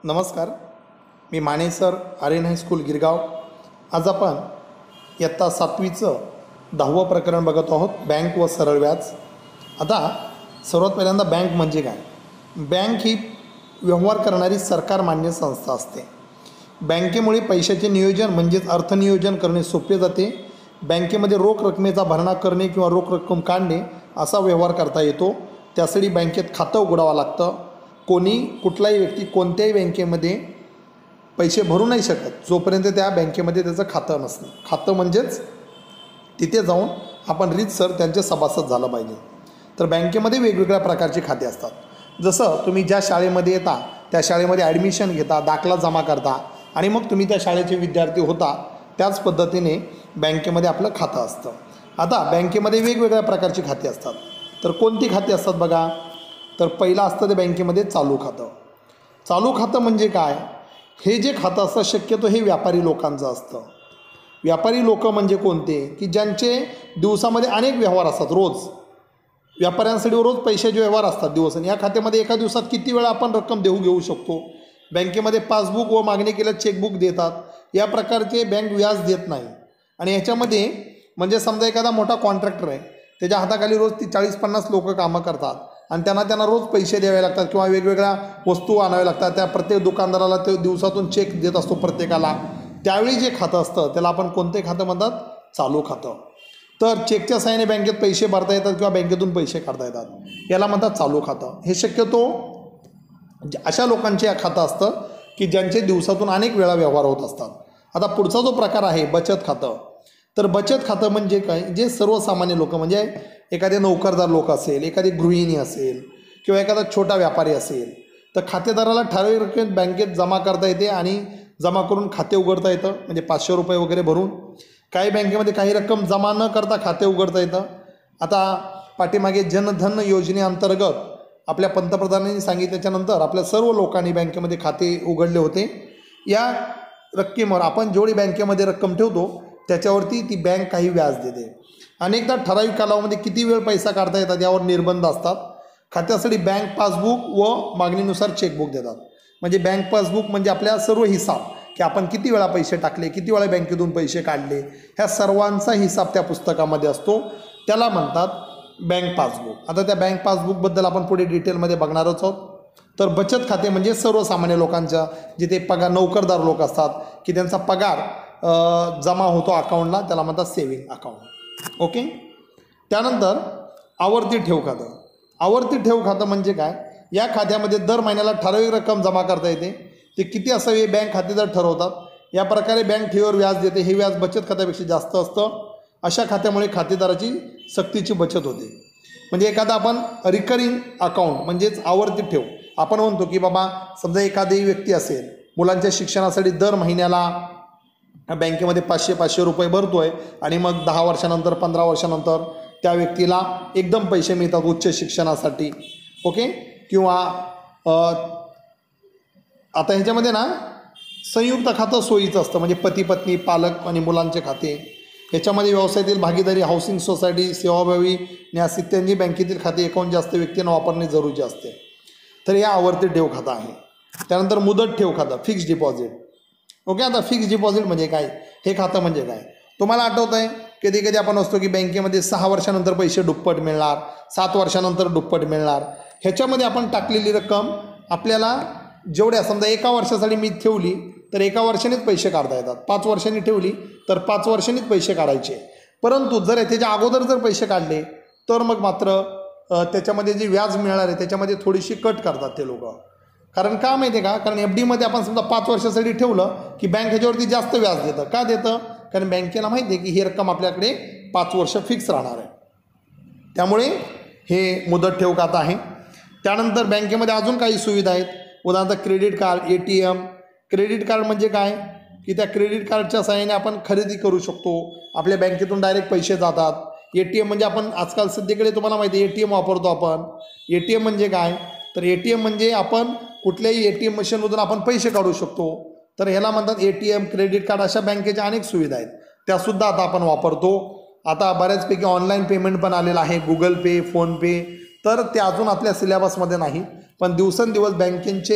नमस्कार, मी Mane sir, Aryan high school Girgaon. आज आपण इयत्ता 7वीचं 10वं प्रकरण बघत आहोत, बँक व सरळ व्याज. आता सर्वात पहिल्यांदा बँक म्हणजे काय? बँक ही व्यवहार करणारी सरकारमान्य संस्था असते. बँकेमुळे पैशाचे नियोजन म्हणजेच अर्थनियोजन करणे सोपे जाते. बँकेमध्ये रोख रकमेचा भरणा करणे किंवा रोख रक्कम काढणे असा व्यवहार करता येतो. त्यासाठी बँकेत खातं उघडावं लागतं. कुठलाही व्यक्ती कोणत्याही बँकेमध्ये पैसे भरू नाही शकत जोपर्यंत त्या बँकेमध्ये त्याचं खातं नसतं. खातं म्हणजेच तिथे जाऊन आपण रीतसर त्यांचे सभासद झालं पाहिजे. तर बँकेमध्ये वेगवेगळ्या प्रकारचे खाते असतात. जसं तुम्ही ज्या शाळेमध्ये येता त्या शाळेमध्ये ॲडमिशन घेता, दाखला जमा करता आणि मग तुम्ही त्या शाळेचे विद्यार्थी होता, त्याच पद्धतीने बँकेमध्ये आपलं खातं असतं. आता बँकेमध्ये वेगवेगळ्या प्रकारची खाती असतात. तर कोणती खाती असतात बघा? तर पहिलं असतं ते बँकेमध्ये चालू खातं. चालू खातं म्हणजे काय? हे जे खातं असतं शक्यतो हे व्यापारी लोकांचं असतं. व्यापारी लोक म्हणजे कोणते? की ज्यांचे दिवसामध्ये अनेक व्यवहार असतात. रोज व्यापाऱ्यांसाठी रोज पैशाचे व्यवहार असतात दिवसाने. या खात्यामध्ये एका दिवसात किती वेळा आपण रक्कम घेऊ शकतो. बँकेमध्ये पासबुक व मागणी केल्यास चेकबुक देतात. या प्रकारचे बँक व्याज देत नाही. आणि ह्याच्यामध्ये म्हणजे समजा एखादा मोठा कॉन्ट्रॅक्टर आहे, त्याच्या हाताखाली रोज 40-50 लोक कामं करतात आणि त्यांना रोज पैसे द्यावे लागतात किंवा वेगवेगळ्या वस्तू आणाव्या लागतात. त्या प्रत्येक दुकानदाराला ते दिवसातून चेक देत असतो प्रत्येकाला. त्यावेळी जे खातं असतं त्याला आपण कोणते खातं म्हणतात? चालू खातं. तर चेकच्या साहाय्याने बँकेत पैसे भरता येतात किंवा बँकेतून पैसे काढता येतात, याला म्हणतात चालू खातं. हे शक्यतो अशा लोकांचे खातं असतं की ज्यांचे दिवसातून अनेक वेळा व्यवहार होत असतात. आता पुढचा जो प्रकार आहे बचत खातं. तर बचत खातं म्हणजे काय? जे सर्वसामान्य लोक म्हणजे एखादे नोकरदार लोक असेल, एखादी गृहिणी असेल किंवा एखादा छोटा व्यापारी असेल, तर खातेदाराला ठराविक रक्कम बँकेत जमा करता येते आणि जमा करून खाते उघडता येतं. म्हणजे 500 रुपये वगैरे भरून. काही बँकेमध्ये काही रक्कम जमा न करता खाते उघडता येतं. आता पाठीमागे जनधन योजनेअंतर्गत आपल्या पंतप्रधानांनी सांगितल्याच्यानंतर आपल्या सर्व लोकांनी बँकेमध्ये खाते उघडले होते. या रक्कमेवर आपण जेवढी बँकेमध्ये रक्कम ठेवतो त्याच्यावरती ती बँक काही व्याज देते. अनेकदा ठराविक कालावधीमध्ये किती वेळ पैसा काढता येतात यावर निर्बंध असतात. खात्यासाठी बँक पासबुक व मागणीनुसार चेकबुक देतात. म्हणजे बँक पासबुक म्हणजे आपल्या सर्व हिसाब की आपण किती वेळा पैसे टाकले, किती वेळा बँकेतून पैसे काढले, ह्या सर्वांचा हिसाब त्या पुस्तकामध्ये असतो. त्याला म्हणतात बँक पासबुक. आता त्या बँक पासबुकबद्दल आपण पुढे डिटेलमध्ये बघणारच आहोत. तर बचत खाते म्हणजे सर्वसामान्य लोकांच्या जिथे पगार नोकरदार लोक असतात की त्यांचा पगार जमा होतो अकाउंटला, त्याला म्हणतात सेविंग अकाउंट. ओके. त्यानंतर आवर्ती ठेव खातं. आवर्ती ठेव खातं म्हणजे काय? या खात्यामध्ये दर महिन्याला ठराविक रक्कम जमा करता येते. ते किती असावे हे बँक खातेदार ठरवतात. या प्रकारे बँक ठेवीवर व्याज देते. हे व्याज बचत खात्यापेक्षा जास्त असतं. अशा खात्यामुळे खातेदाराची सक्तीची बचत होते. म्हणजे एखादा आपण रिकरिंग अकाउंट म्हणजेच आवर्ती ठेव आपण म्हणतो की बाबा समजा एखादी व्यक्ती असेल, मुलांच्या शिक्षणासाठी दर महिन्याला बँकेमध्ये 500 रुपये भरतोय आणि मग 10 वर्षानंतर 15 वर्षानंतर त्या व्यक्तीला एकदम पैसे मिळतात उच्च शिक्षणासाठी. ओके. किंवा आता ह्याच्यामध्ये ना संयुक्त खातं सोयीचं असतं. म्हणजे पती पत्नी, पालक आणि मुलांचे खाते. ह्याच्यामध्ये व्यवसायातील भागीदारी, हाऊसिंग सोसायटी, सेवाभावी न्यास इत्यादी बँकेतील खाते एकाहून जास्त व्यक्तींना वापरणे जरुरी असते. तर हे आवर्ती ठेव खातं आहे. त्यानंतर मुदत ठेव खातं, फिक्स्ड डिपॉझिट. ओके. आता फिक्स्ड डिपॉझिट म्हणजे काय? हे खातं म्हणजे काय? तुम्हाला आठवत आहे कधी कधी आपण असतो की बँकेमध्ये 6 वर्षानंतर पैसे दुप्पट मिळणार, 7 वर्षानंतर दुप्पट मिळणार. ह्याच्यामध्ये आपण टाकलेली रक्कम आपल्याला जेवढ्या समजा 1 वर्षासाठी मी ठेवली तर 1 वर्षानेच पैसे काढता येतात. 5 वर्षांनी ठेवली तर 5 वर्षांनीच पैसे काढायचे. परंतु जर त्याच्या अगोदर जर पैसे काढले तर मग मात्र त्याच्यामध्ये जे व्याज मिळणार आहे त्याच्यामध्ये थोडीशी कट करतात ते लोक. कारण का माहिती आहे का? कारण एफ डीमध्ये आपण समजा 5 वर्षासाठी ठेवलं की बँक ह्याच्यावरती जास्त व्याज देतं. का देतं? कारण बँकेला माहिती आहे की ही रक्कम आपल्याकडे 5 वर्ष फिक्स राहणार आहे. त्यामुळे हे मुदत ठेव खातं आहे. त्यानंतर बँकेमध्ये अजून काही सुविधा आहेत. उदाहरणार्थ credit card, ATM. Credit card म्हणजे काय? की त्या क्रेडिट कार्डच्या सहाय्याने आपण खरेदी करू शकतो. आपल्या बँकेतून डायरेक्ट पैसे जातात. ATM म्हणजे आपण आजकाल सध्याकडे तुम्हाला माहिती आहे ATM वापरतो आपण. ATM म्हणजे काय? तर ATM म्हणजे आपण कुठल्याही ATM मशीनमधून आपण पैसे काढू शकतो. तर ह्याला म्हणतात ATM, क्रेडिट कार्ड. अशा बँकेच्या अनेक सुविधा आहेत, त्यासुद्धा आता आपण वापरतो. आता बऱ्याचपैकी ऑनलाईन पेमेंट पण आलेलं आहे, गुगल पे, फोनपे. तर ते अजून आपल्या सिलेबसमध्ये नाही, पण दिवसेंदिवस बँकेचे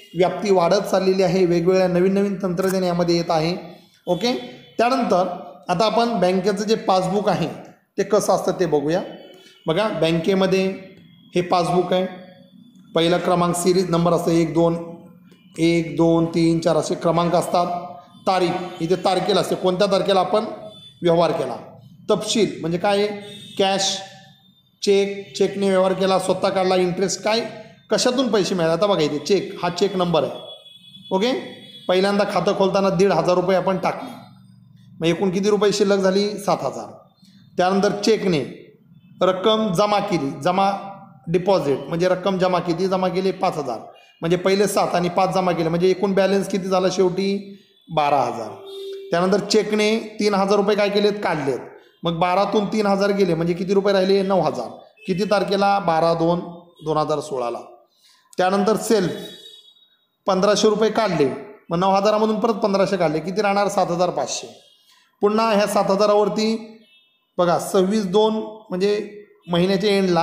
व्याप्ती वाढत चाललेली आहे, वेगवेगळ्या नवीन नवीन तंत्रज्ञान यामध्ये येत आहे. ओके. त्यानंतर आता आपण बँकेचं जे पासबुक आहे ते कसं असतं ते बघूया. बघा, बँकेमध्ये हे पासबुक आहे. पहिला क्रमांक सिरीज नंबर असतो 1 2 1 2 3 4 असे क्रमांक असतात. तारीख इथे तारखेला असते, कोणत्या तारखेला आपण व्यवहार केला. तपशील म्हणजे काय, कॅश, चेकने व्यवहार केला, स्वतः काढला, इंटरेस्ट काय, कशातून पैसे मिळाले. आता बघा इथे चेक, हा चेक नंबर आहे. ओके. पहिल्यांदा खातं खोलताना 1,500 रुपये आपण टाकले, मग एकूण किती रुपये शिल्लक झाली, 7,000. त्यानंतर चेकने रक्कम जमा केली, जमा डिपॉझिट म्हणजे रक्कम जमा किती जमा केली, 5,000. म्हणजे पहिले 7 आणि 5 जमा केले, म्हणजे एकूण बॅलन्स किती झाला शेवटी, 12,000. त्यानंतर चेकने 3,000 रुपये काय केलेत, काढलेत. मग 12तून 3,000 गेले, म्हणजे किती रुपये राहिले, 9,000. किती तारखेला, 12/2/2016. त्यानंतर सेल्फ 1,500 रुपये काढले, मग 9,000मधून परत 1,500 काढले, किती राहणार, 7,500. पुन्हा ह्या 7,000वरती बघा 26/2 म्हणजे महिन्याच्या एंडला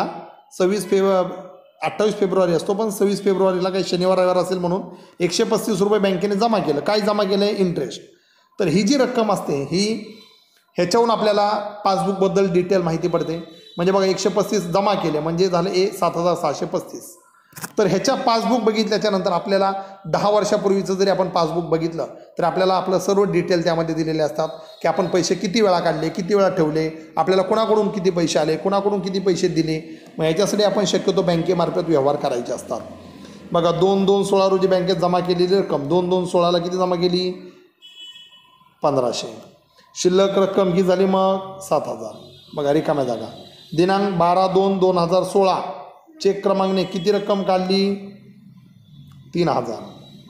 28 फेब्रुवारी असतो, पण 26 फेब्रुवारीला काही शनिवार रविवार असेल म्हणून 135 रुपये बँकेने जमा केलं. काय जमा केलं आहे, इंटरेस्ट. तर ही जी रक्कम असते ही ह्याच्याहून आपल्याला पासबुकबद्दल डिटेल माहिती पडते. म्हणजे बघा 135 जमा केले म्हणजे झालं 7,635. तर ह्याच्या पासबुक बघितल्याच्या नंतर आपल्याला 10 वर्षापूर्वीचं जरी आपण पासबुक बघितलं तर आपल्याला आपलं सर्व डिटेल त्यामध्ये दिलेले असतात, की आपण पैसे किती वेळा काढले, किती वेळा ठेवले, आपल्याला कोणाकडून किती पैसे आले, कोणाकडून किती पैसे दिले. मग ह्याच्यासाठी आपण शक्यतो बँकेमार्फत व्यवहार करायचे असतात. बघा 2/2/16 रोजी बँकेत जमा केलेली रक्कम, 2/2/16ला किती जमा केली, 1,500. शिल्लक रक्कम किती झाली मग, 7,000. बघा रिकाम्या जागा. दिनांक 12/2/2016 चेक क्रमांकने किती रक्कम काढली, 3,000.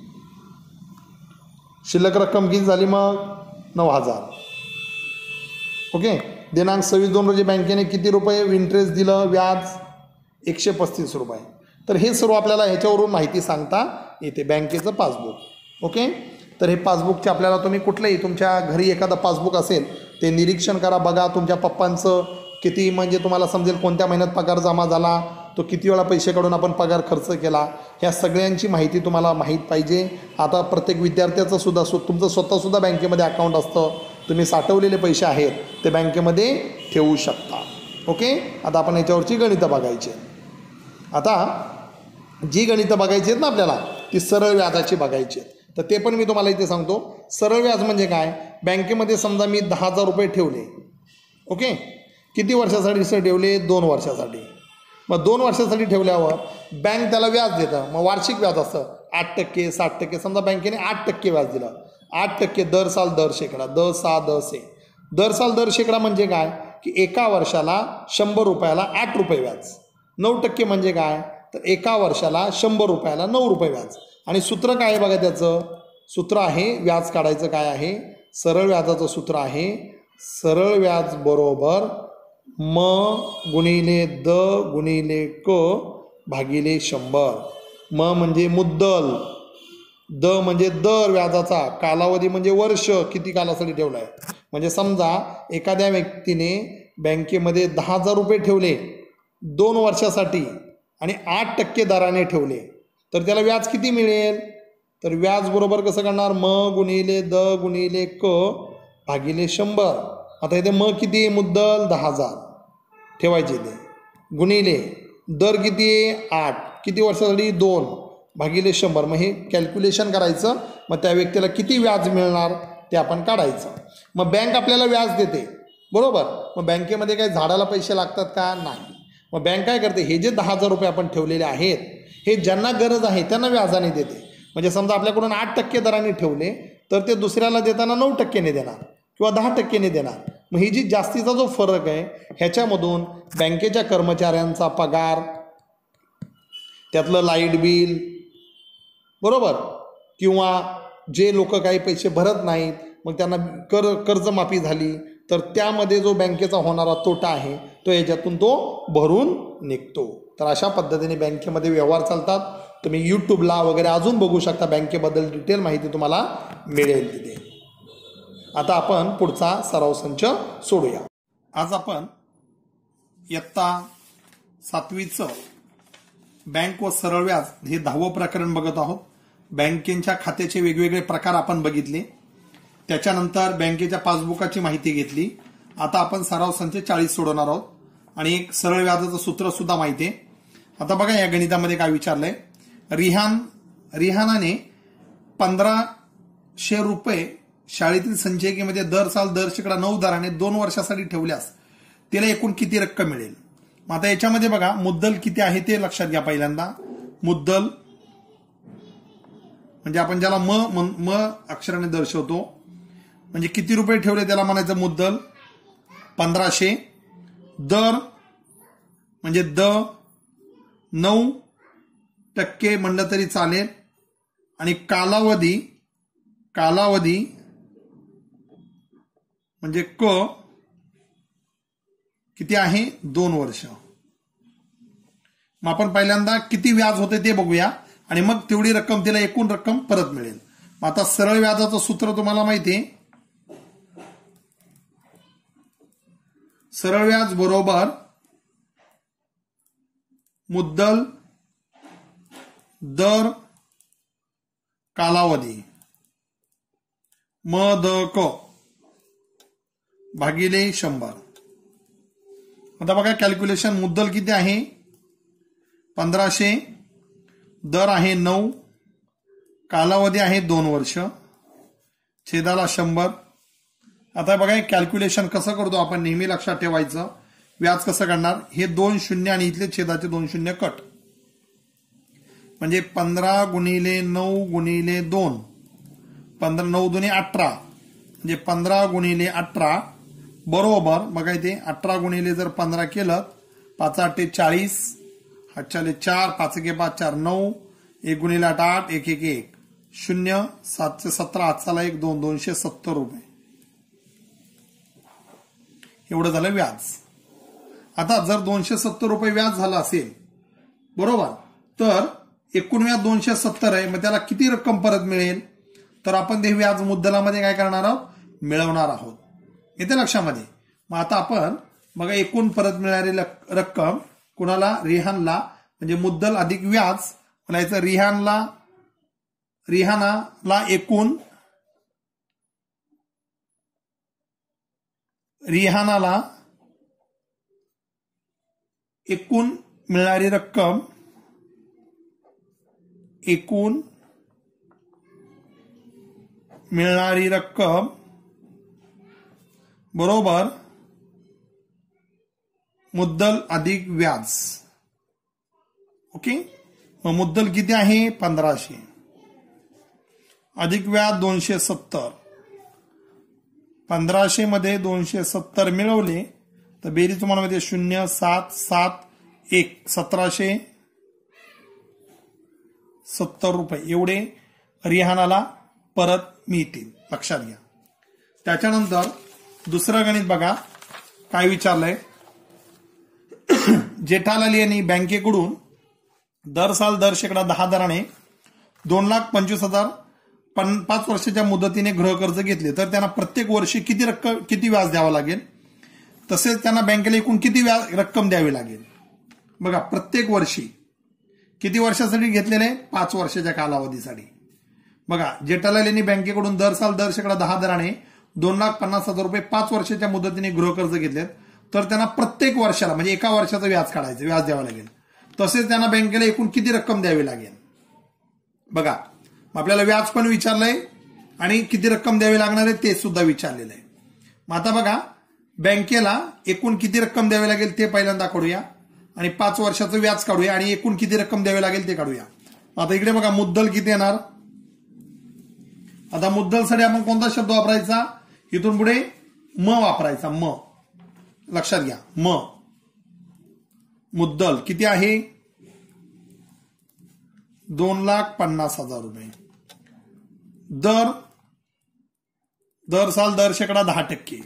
शिल्लक रक्कम किती झाली मग, 9,000. ओके. दिनांक 26/2 रोजी बँकेने किती रुपये इंटरेस्ट दिलं, व्याज 135 रुपये. तर हे सर्व आपल्याला ह्याच्यावरून माहिती सांगता येते, बँकेचं पासबुक. ओके. तर हे पासबुकचे आपल्याला तुम्ही कुठलंही तुमच्या घरी एखादं पासबुक असेल ते निरीक्षण करा, बघा तुमच्या पप्पांचं किती, म्हणजे तुम्हाला समजेल कोणत्या महिन्यात पगार जमा झाला, तो किती वेळा पैसे काढून आपण पगार खर्च केला, ह्या सगळ्यांची माहिती तुम्हाला माहीत पाहिजे. आता प्रत्येक विद्यार्थ्याचं सुद्धा तुमचं स्वतःसुद्धा बँकेमध्ये अकाउंट असतं, तुम्ही साठवलेले पैसे आहेत ते बँकेमध्ये ठेवू शकता. ओके. आता आपण याच्यावरची गणितं बघायची. आता जी गणितं बघायची आहेत ना आपल्याला ती सरळ व्याजाची बघायची आहेत. तर ते पण मी तुम्हाला इथे सांगतो. सरळ व्याज म्हणजे काय, बँकेमध्ये समजा मी 10,000 रुपये ठेवले. ओके. किती वर्षासाठी सर ठेवले, 2 वर्षासाठी. मग 2 वर्षासाठी ठेवल्यावर बँक त्याला व्याज देतं, मग वार्षिक व्याज असतं 8%, 60%. समजा बँकेने 8% व्याज दिलं, 8% दर साल दर शेकडा, 10/6 10/1. दर साल दर शेकडा म्हणजे काय, की एका वर्षाला 100 रुपयाला 8 रुपये व्याज. 9% म्हणजे काय, तर एका वर्षाला 100 रुपयाला 9 रुपये व्याज. आणि सूत्र काय आहे बघा, त्याचं सूत्र आहे व्याज काढायचं काय आहे, सरळ व्याजाचं सूत्र आहे, सरळ व्याज बरोबर म गुणिले द गुणिले क भागिले 100. म म्हणजे मुद्दल, द म्हणजे दर व्याजाचा, कालावधी म्हणजे वर्ष, किती कालासाठी ठेवला आहे. म्हणजे समजा एखाद्या व्यक्तीने बँकेमध्ये 10,000 रुपये ठेवले 2 वर्षासाठी आणि 8% दराने ठेवले, तर त्याला व्याज किती मिळेल, तर व्याज बरोबर कसं करणार, म गुणिले द गुणिले क भागिले 100. आता इथे म किती, मुद्दल 10,000 ठेवायचे ते, गुणिले दर किती आहे 8, किती वर्षासाठी 2 भागिले 100. मग हे कॅल्क्युलेशन करायचं, मग त्या व्यक्तीला किती व्याज मिळणार ते आपण काढायचं. मग बँक आपल्याला व्याज देते, बरोबर. मग बँकेमध्ये काही झाडाला पैसे लागतात का, नाही. मग बँक काय करते, हे जे 10,000 रुपये आपण ठेवलेले आहेत हे ज्यांना गरज आहे त्यांना व्याजाने देते. म्हणजे समजा आपल्याकडून 8% दराने ठेवले तर ते दुसऱ्याला देताना 9%ने देणार किंवा 10%ने देणार. मग ही जी जास्तीचा जो फरक आहे ह्याच्यामधून बँकेच्या कर्मचाऱ्यांचा पगार, त्यातलं लाईट बिल, बरोबर, किंवा जे लोक काही पैसे भरत नाहीत मग त्यांना कर्जमाफी झाली तर त्यामध्ये जो बँकेचा होणारा तोटा आहे तो याच्यातून तो भरून निघतो. तर अशा पद्धतीने बँकेमध्ये व्यवहार चालतात. तुम्ही यूट्यूबला वगैरे अजून बघू शकता, बँकेबद्दल डिटेल माहिती तुम्हाला मिळेल तिथे. आता आपण पुढचा सराव संच सोडूया. आज आपण इयत्ता 7वीचं बँक व सरळ व्याज हे 10वं प्रकरण बघत आहोत. बँकेच्या खात्याचे वेगवेगळे प्रकार आपण बघितले, त्याच्यानंतर बँकेच्या पासबुकाची माहिती घेतली. आता आपण सराव संच 40 सोडवणार आहोत आणि एक सरळ व्याजाचं सूत्र सुद्धा माहिती आहे. आता बघा या गणितामध्ये काय विचारलंय. रिहानाने 1500 रुपये शाळेतील संचयिकेमध्ये दर साल दर शेकडा 9 दराने 2 वर्षासाठी ठेवल्यास तिला एकूण किती रक्कम मिळेल. मग आता याच्यामध्ये बघा मुद्दल किती आहे ते लक्षात घ्या. पहिल्यांदा मुद्दल म्हणजे आपण ज्याला म अक्षराने दर्शवतो, म्हणजे किती रुपये ठेवले त्याला म्हणायचं मुद्दल. 1500 दर म्हणजे 9% म्हणलं तरी चालेल आणि कालावधी म्हणजे किती आहे 2 वर्ष. मग आपण पहिल्यांदा किती व्याज होते ते बघूया आणि मग तेवढी रक्कम तिला एकूण रक्कम परत मिळेल. मग आता सरळ व्याजाचं सूत्र तुम्हाला माहिती आहे. सरळ व्याज बरोबर मुद्दल दर कालावधी मदक भागिले 100. आता बघा कॅल्क्युलेशन. मुद्दल किती आहे 1500, दर आहे 9, कालावधी आहे 2 वर्ष, छेदाला 100. आता बघा कॅल्क्युलेशन कसं करतो आपण नेहमी लक्षात ठेवायचं. व्याज कसं करणार, हे 2 शून्य आणि इथले छेदाचे 2 शून्य कट, म्हणजे 15 गुणिले 9 गुणिले 2, 15 9 दुने 18, म्हणजे 15 गुणिले 18 बरोबर बघा इथे 18 गुणिले जर 15 केलं 5 8 40, 8 4, 5 1 5 4 9, 1 गुणिले 8 8, 1 1 1 0, 7 17, 8 1 2, 270 रुपये एवढं झालं व्याज. आता जर 270 रुपये व्याज झालं असेल बरोबर, तर एकूण व्याज 270 आहे. मग त्याला किती रक्कम परत मिळेल, तर आपण ते व्याज मुद्दलामध्ये काय करणार आहोत, मिळवणार आहोत. येते लक्षामध्ये. मग आता आपण बघा एकूण परत मिळणारी रक्कम कुणाला, रिहानला, म्हणजे मुद्दल अधिक व्याज म्हणायचं. रिहानाला एकूण मिळणारी रक्कम, एकूण मिळणारी रक्कम बरोबर मुद्दल अधिक व्याज. ओके. मग मुद्दल किती आहे 1500 अधिक व्याज 270. 1500 मध्ये 270 मिळवले तर बेरीज तुम्हाला माहिती 0 7 7 1 1770 रुपये एवढे रिहानाला परत मिळतील. लक्षात घ्या. त्याच्यानंतर दुसरं गणित बघा काय विचारलंय. जेठालाल यांनी बँकेकडून दर साल दर शेकडा 10 दराने 2,25,000 5 वर्षाच्या मुदतीने गृहकर्ज घेतले तर त्यांना प्रत्येक वर्षी किती व्याज द्यावं लागेल, तसेच त्यांना बँकेला एकूण किती रक्कम द्यावी लागेल. बघा प्रत्येक वर्षी किती वर्षासाठी घेतलेले 5 वर्षाच्या कालावधीसाठी. बघा जेठालाल यांनी बँकेकडून दर साल दर शेकडा 10 दराने 2,50,000 रुपये 5 वर्षाच्या मुदतीने गृहकर्ज घेतलेत तर त्यांना प्रत्येक वर्षाला म्हणजे एका वर्षाचं व्याज काढायचं, व्याज द्यावं लागेल. तसेच त्यांना बँकेला एकूण किती रक्कम द्यावी लागेल. बघा आपल्याला व्याज पण विचारलंय आणि किती रक्कम द्यावी लागणार आहे ते सुद्धा विचारलेलं आहे. मग आता बघा बँकेला एकूण किती रक्कम द्यावी लागेल ते पहिल्यांदा काढूया आणि 5 वर्षाचं व्याज काढूया आणि एकूण किती रक्कम द्यावी लागेल ते काढूया. आता इकडे बघा मुद्दल किती येणार. आता मुद्दलसाठी आपण कोणता शब्द वापरायचा, इथून पुढे म वापरायचा. म लक्षात घ्या. मुद्दल किती आहे 2,50,000 रुपये. दर साल दर शेकडा 10%.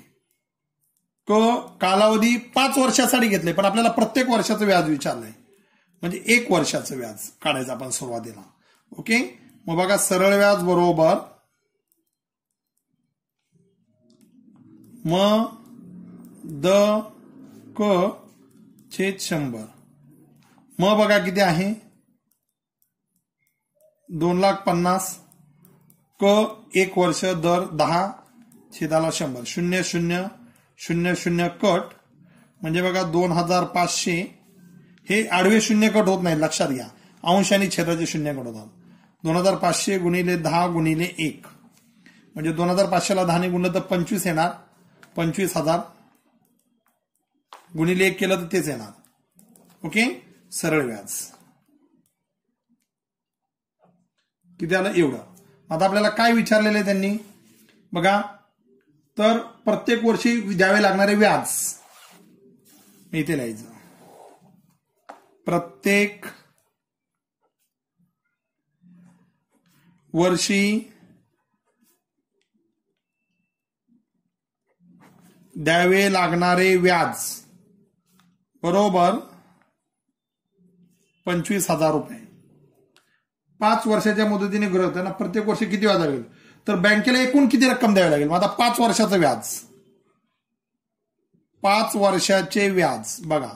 कालावधी 5 वर्षासाठी घेतले पण आपल्याला प्रत्येक वर्षाचं व्याज विचारलंय म्हणजे 1 वर्षाचं व्याज काढायचं आपण सुरुवातीला. ओके. मग बघा सरळ व्याज बरोबर छेद 100. मग बघा किती आहे 2,50,000 क 1 वर्ष दर 10/100 0000 कट म्हणजे बघा 2,500. हे आडवे शून्य कट होत नाही, लक्षात घ्या. अंश आणि छेदाचे शून्य कट होतात. 2,500 गुणिले 10 गुणिले 1 म्हणजे 2,500ला 10 ने गुणलं तर 25 येणार. 25,000 गुणिले 1 केलं तर तेच येणार. ओके, सरळ व्याज किती आलं एवढं. आता आपल्याला काय विचारलेलं आहे त्यांनी बघा, तर प्रत्येक वर्षी द्यावे लागणारे व्याज मी इथे लिहायचं. प्रत्येक वर्षी द्यावे लागणारे व्याज बरोबर 25,000 रुपये. 5 वर्षाच्या मुदतीने गृह होतं ना, प्रत्येक वर्षी किती व्याज लागेल, तर बँकेला एकूण किती रक्कम द्यावी लागेल. मग आता 5 वर्षाचं व्याज, 5 वर्षाचे व्याज बघा,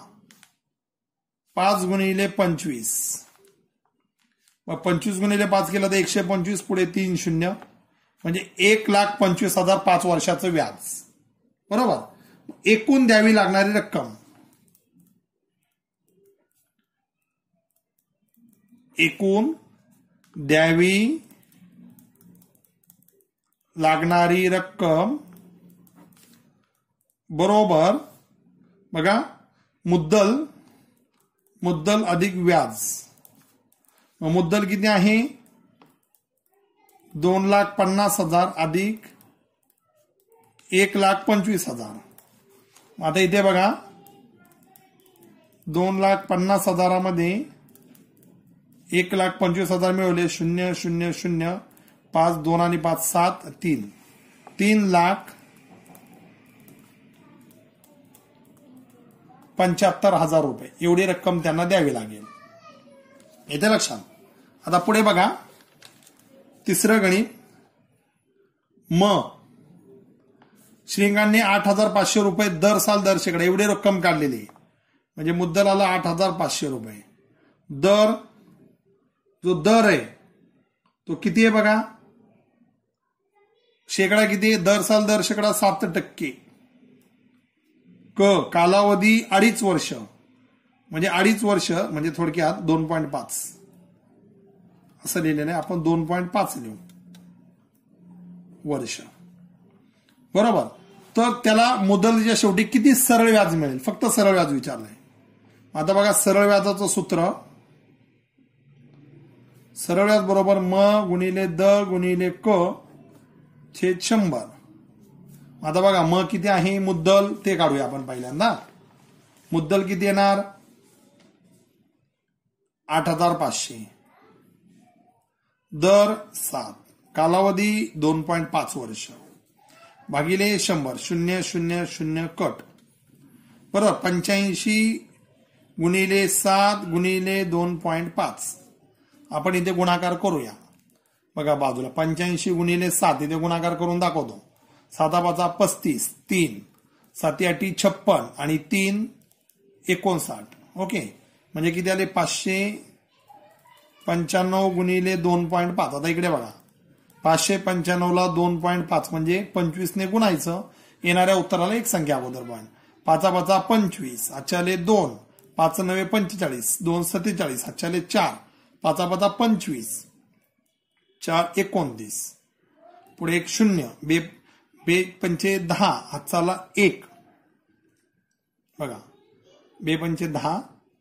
5 गुणिले 25 मग 25 गुणिले 5 केलं तर 125 पुढे 3 शून्य म्हणजे 1,25,000 5 वर्षाचं व्याज बरोबर. एकूण द्यावी लागणारी रक्कम, एकूण द्यावी लागणारी रक्कम बरोबर बघा मुद्दल अधिक व्याज. मुद्दल किती आहे 2,50,000 अधिक 1,25,000. आता इथे बघा 2,50,000 1,25,000 मिळवले 000 5 2 आणि 5 7 3,75,000 रुपये एवढी रक्कम त्यांना द्यावी लागेल. येते लक्षात. आता पुढे बघा तिसरं गणित. श्रींगांनी 8,500 रुपये दर साल दर शेकडा एवढी रक्कम काढलेली म्हणजे मुद्दल आला 8,500 रुपये. दर जो दर आहे तो किती आहे बघा, शेकडा किती आहे, दर साल दर शेकडा 7%. कालावधी 2.5 वर्ष म्हणजे 2.5 वर्ष म्हणजे थोडक्यात 2.5 असं लिहिलेलं आहे. आपण 2.5 लिहू वर्ष बरोबर. तर त्याला मुदतीच्या शेवटी किती सरळ व्याज मिळेल, फक्त सरळ व्याज विचारलंय. आता बघा सरळ व्याजाचं सूत्र, सरळ व्याज बरोबर म गुणिले द गुणिले क छेद 100. आता बघा म किती आहे मुद्दल ते काढूया आपण पहिल्यांदा. मुद्दल किती येणार 8,500 दर 7 कालावधी 2.5 वर्ष भागिले 100 000 कट बरोबर 85 गुणिले 7 गुणिले 2.5. आपण इथे गुणाकार करूया बघा बाजूला 85 गुणिले 7 इथे गुणाकार करून दाखवतो. 7 5 35 3 7 8 56 आणि 3 59. ओके म्हणजे किती आले 595 गुणिले 2.5. आता इकडे बघा 595 ला 2.5 म्हणजे 25 ने गुणायचं, येणाऱ्या उत्तराला एक संख्या अगोदर पॉईंट. 5 5 25 हातच्याले 2 5 9 45 2 47 हातच्याले 4 5 5 25 4 29 पुढे एक 0 बे 5 10 हातचाला 1 बघा बे 5 10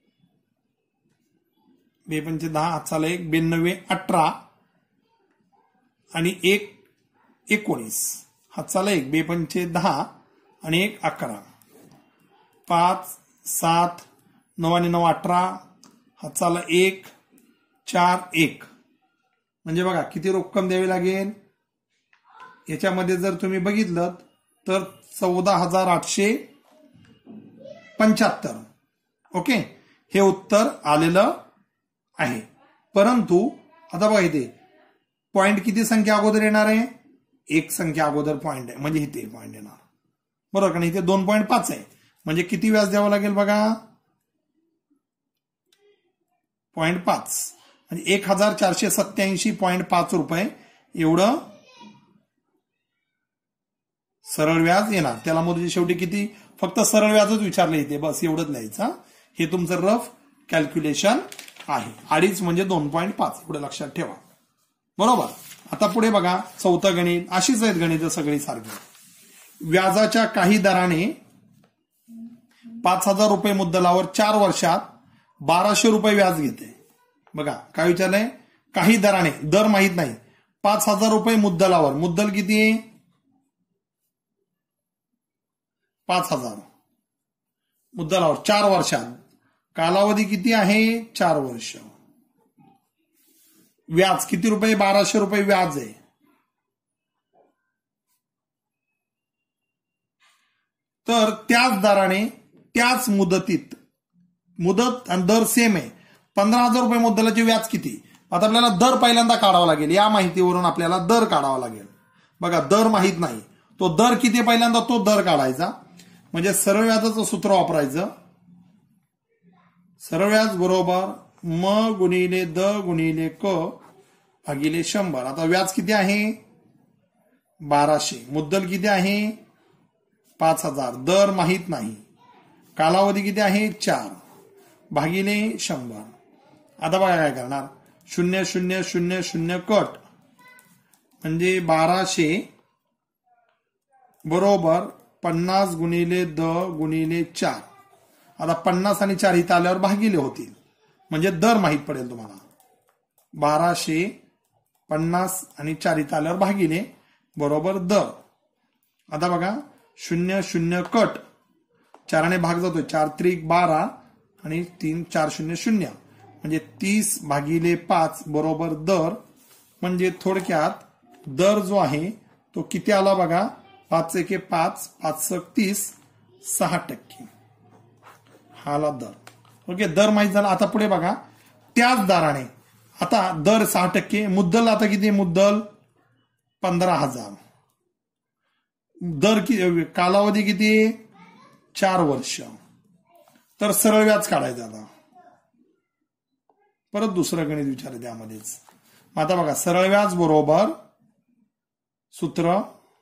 बे 5 10 हातचाला 1 92 18 आणि 1 19 हातचाला 1 बे 5 10 आणि 1 11 5 7 9 आणि 9 18 हातचाला 1 4 1 म्हणजे बघा किती रक्कम द्यावी लागेल. याच्यामध्ये जर तुम्ही बघितलं तर 14,875. ओके हे उत्तर आलेलं आहे. परंतु आता बघा इथे पॉइंट किती संख्या अगोदर येणार आहे, एक संख्या अगोदर पॉइंट आहे म्हणजे इथे पॉइंट येणार बरोबर. कारण इथे 2.5 आहे म्हणजे किती व्याज द्यावं लागेल बघा 0.5 म्हणजे 1487.5 रुपये एवढं सरळ व्याज येणार. त्याला मोदीची शेवटी किती, फक्त सरळ व्याजच विचारलं इथे, बस एवढंच लिहायचं. हे तुमचं रफ कॅल्क्युलेशन आहे. 2.5 म्हणजे 2.5 एवढं लक्षात ठेवा. बरोबर. आता पुढे बघा चौथं गणित. अशीच आहेत गणित सगळी सारखी. व्याजाच्या काही दराने 5,000 रुपये मुद्दलावर 4 वर्षात 1,200 रुपये व्याज घेते. बघा काय विचारलंय, काही दराने, दर माहित नाही. 5,000 रुपये मुद्दलावर, मुद्दल किती आहे 5,000 मुद्दलावर 4 वर्षात, कालावधी किती आहे 4 वर्ष. व्याज किती रुपये 1,200 रुपये व्याज आहे. तर त्याच दराने त्याच मुदतीत, मुदत आणि दर सेम आहे. 15,000 रुपये मुद्दलाचे व्याज किती. आता आपल्याला दर पहिल्यांदा काढावा लागेल. या माहितीवरून आपल्याला दर काढावा लागेल. बघा दर माहित नाही, तो दर किती पहिल्यांदा तो दर काढायचा. म्हणजे सरळ व्याजाचं सूत्र वापरायचं. सरळ व्याज बरोबर म गुणिले द गुणिले क भागिले 100. आता व्याज किती आहे 1,200, मुद्दल किती आहे 5,000, दर माहित नाही, कालावधी किती आहे 4 भागिले 100. आता बघा काय करणार, 0 0 0 0 कट म्हणजे 1,200 बरोबर 50 गुणिले द गुणिले 4. आता 50 आणि 4 इथं आल्यावर भागिले होतील, म्हणजे दर माहित पडेल तुम्हाला. 1,200 50 आणि 4 इथं आल्यावर भागिले बरोबर दर. आता बघा 0 0 कट, 4 ने भाग जातोय, 4 त्रिक 12 आणि 3 4 0 0 म्हणजे 30 भागिले 5 बरोबर दर. म्हणजे थोडक्यात दर जो आहे तो किती आला बघा, 5 एके 5 5 30 6%. हा आला दर. ओके, दर माहित झाला. आता पुढे बघा त्याच दराने, आता दर 6%, मुद्दल आता किती, मुद्दल 15,000, दर किती, कालावधी किती 4 वर्ष. तर सरळ व्याज काढायचं. आता परत दुसरं गणित विचार त्यामध्येच. आता बघा सरळ व्याज बरोबर सूत्र,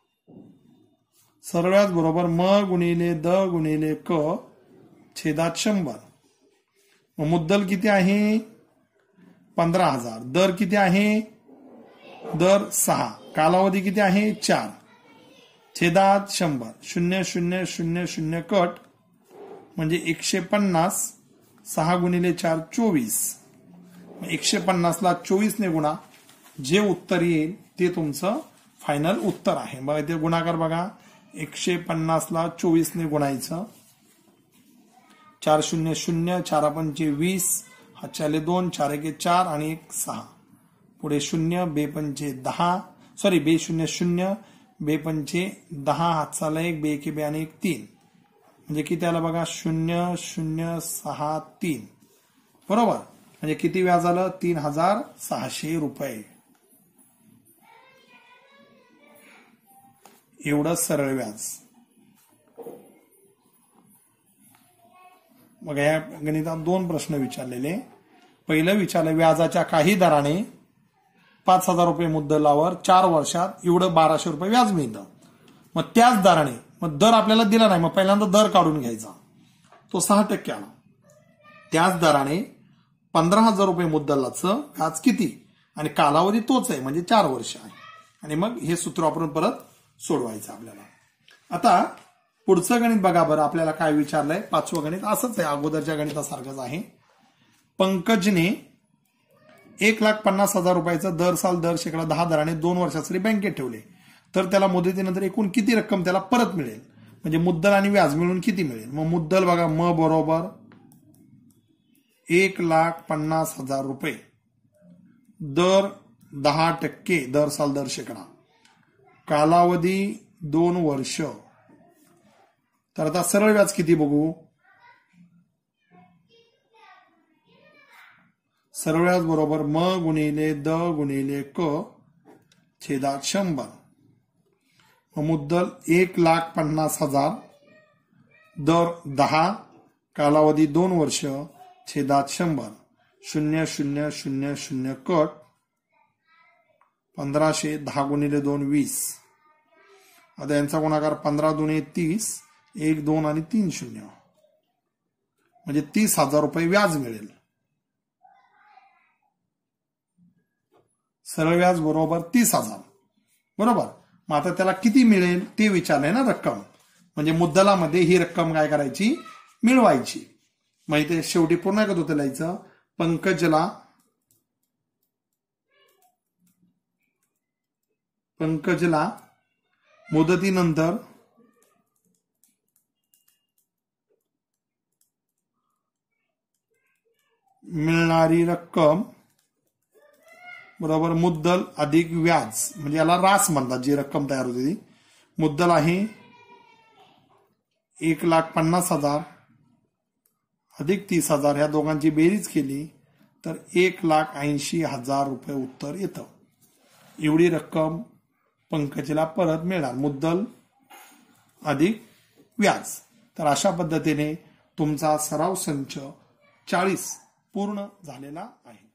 सरळ व्याज बरोबर म गुणिले द गुणिले क छेदात 100. मुद्दल किती आहे 15,000, दर किती आहे दर 6, कालावधी किती आहे 4 छेदात 100. 0 0 0 0 कट म्हणजे 150, 6 गुणिले 4 24. 150 ला 24 ने गुणा, जे उत्तर येईल ते तुमचं फायनल उत्तर आहे. बघा ते गुणाकार बघा, 150 ला 24 ने गुणायचं, 4 0 0 4 पंचे 20, हातच्याले 2, 4 एके 4 आणि 1 6, पुढे 0 बे पंचे 10, सॉरी बे 0 0 बे पंचे 10, हातचाला 1 बे एके 2 आणि 1 3 म्हणजे किती आलं बघा 0 0 6 3 बरोबर. म्हणजे किती व्याज आलं 3,600 रुपये. एवढं सरळ व्याज. मग या गणितात 2 प्रश्न विचारलेले. पहिलं विचारलं व्याजाच्या काही दराने 5,000 रुपये मुद्दलावर 4 वर्षात एवढं 1,200 रुपये व्याज मिळतं. मग त्याच दराने, मग दर आपल्याला दिला नाही, मग पहिल्यांदा दर काढून घ्यायचा, तो 6% आला. त्याच दराने 15,000 रुपये मुद्दलाचं व्याज किती आणि कालावधी तोच आहे म्हणजे 4 वर्ष आहे. आणि मग हे सूत्र वापरून परत सोडवायचं आपल्याला. आता पुढचं गणित बघा बरं, आपल्याला काय विचारलंय. 5वं गणित असंच आहे, अगोदरच्या गणितासारखंच आहे. पंकजने 1,50,000 रुपयाचं दर साल दर शेकडा 10 दराने 2 वर्षासाठी बँकेत ठेवले, तर त्याला मुदतीनंतर एकूण किती रक्कम त्याला परत मिळेल. म्हणजे मुद्दल आणि व्याज मिळून किती मिळेल. मग मुद्दल बघा म बरोबर 1,50,000 रुपये, दर 10% दर साल दर शेकडा, कालावधी 2 वर्ष. तर आता सरळ व्याज किती बघू. सरळ व्याज बरोबर म गुणिले द गुणिले क छेदात 100. मुद्दल 1,50,000, दर 10, कालावधी 2 वर्ष छेदात 100. 0,0,0,0 कट 1500 10 गुणिले 2 20. आता यांचा गुणाकार 15 दुणे 30 1 2 आणि 3 0 म्हणजे 30,000 रुपये व्याज मिळेल. सरळ व्याज बरोबर 30,000 बरोबर. मग आता त्याला किती मिळेल ते विचारलंय ना रक्कम. म्हणजे मुद्दलामध्ये ही रक्कम काय करायची मिळवायची. मग इथे शेवटी पुन्हा एकदा होतं लिहायचं पंकजला मुदतीनंतर मिळणारी रक्कम बरोबर मुद्दल अधिक व्याज म्हणजे याला रास म्हणतात. जी रक्कम तयार होते ती मुद्दल आहे 1,50,000 अधिक 30,000 ह्या दोघांची बेरीज केली तर 1,80,000 रुपये उत्तर येतं. एवढी रक्कम पंकजला परत मिळणार मुद्दल अधिक व्याज. तर अशा पद्धतीने तुमचा सराव संच 40 पूर्ण झालेला आहे.